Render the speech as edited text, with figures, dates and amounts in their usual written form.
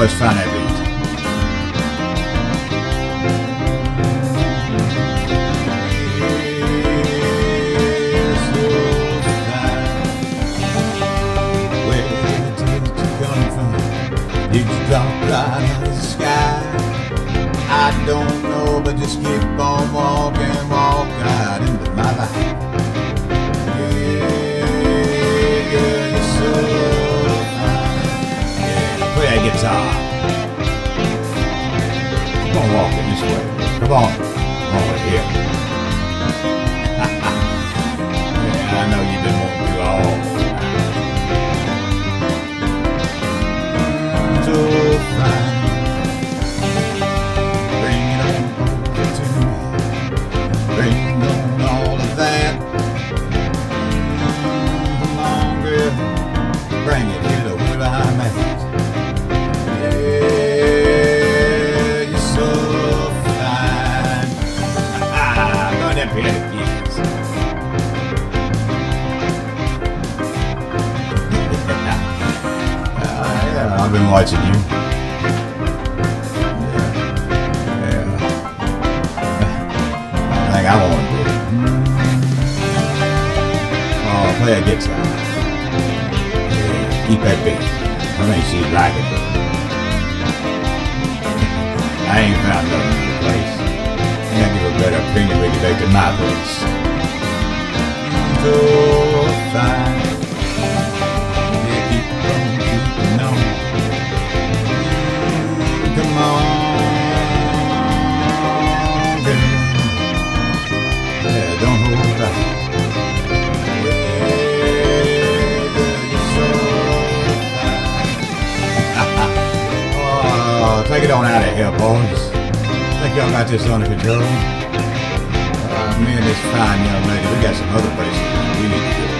boys find that beat. Did you drop right out of the sky? I don't know, but just keep on walking, walk right into my life. Yeah, girl, you're so fine. Yeah, play that guitar. Come on, walking this way. Come on, over here. Yeah, I know you've been wanting to all. So fine. Bring it on over to me. Bring on all of that. Come on, girl. Bring it here to where I'm at. Yeah, you're so fine. Go in that piano keys. Yeah, I've been watching you. Yeah. I think I want to do it. Oh, play a guitar. Yeah, keep that beat. I think she'd like it. I ain't found nothing in the place. I think I give a better opinion we can take to my place. So fine. Come on, girl. Yeah, don't hold back. Yeah, you're so fine. Oh, take it on out of here, boys. Think y'all got this under control? Me and this fine young lady, we got some other places we need to go.